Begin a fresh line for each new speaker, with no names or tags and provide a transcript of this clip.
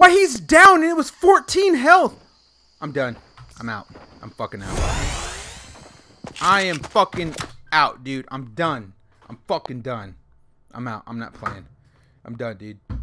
Why, he's down and it was 14 health. I'm done. I'm out. I'm fucking out. I am fucking out, dude. I'm done. I'm fucking done. I'm out. I'm not playing. I'm done, dude.